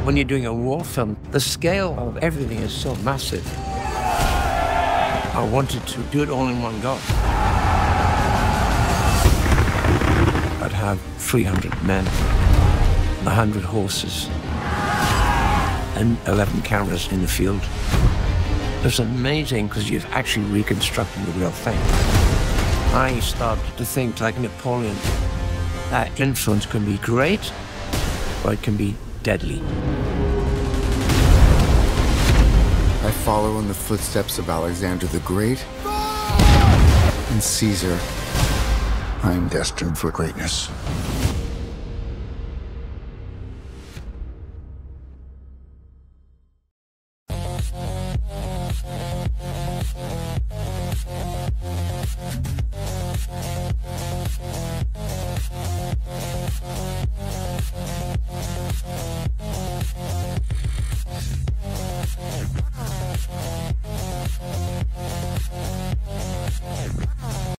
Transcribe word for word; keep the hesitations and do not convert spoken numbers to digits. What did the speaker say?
When you're doing a war film, the scale of everything is so massive. I wanted to do it all in one go. I'd have three hundred men, one hundred horses, and eleven cameras in the field. It was amazing because you've actually reconstructed the real thing. I started to think, like Napoleon, that influence can be great, or it can be deadly. I follow in the footsteps of Alexander the Great and Caesar. I am destined for greatness.